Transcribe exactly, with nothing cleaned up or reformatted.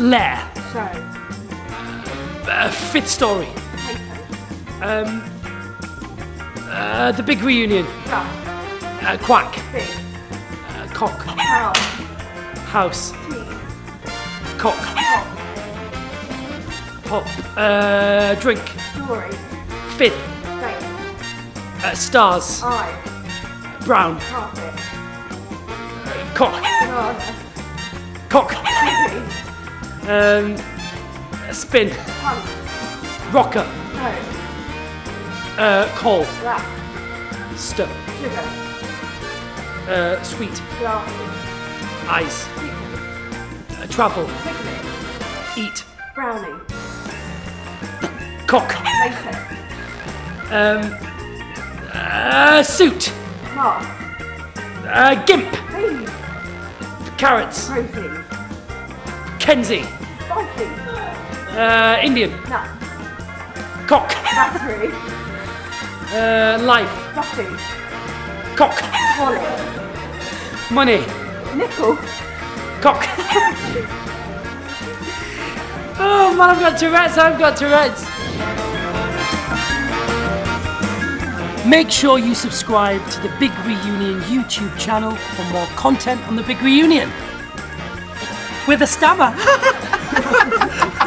Lair. Show. Uh, fifth story. Potato. Um, uh, the big reunion. Duck. Uh, quack. Big. Uh, cock. Cow. House. Cheese. Cock. Pop. Pop. Uh, drink. Story. Fifth. Face. Uh, stars. Eye. Brown. Carpet. Cock. Banana. Cock. Baby. Um, spin. Pump. Rocker. Toe. Uh, coal. Black. St. Sugar. Uh, sweet. Glasses. Eyes. Sickness. Uh, travel. Picnic. Eat. Brownie. Cock. Latex. Um, uh, suit. Mask. Uh, gimp. Bees. Carrots. Protein. Kenzie. Spicy. Uh, Indian. Nuts. Cock. Battery. Uh, life. Buffy. Cock. Wallet. Money. Nickel. Cock. Oh man, I've got Tourette's, I've got Tourette's. Make sure you subscribe to the Big Reunion YouTube channel for more content on the Big Reunion. With a stammer.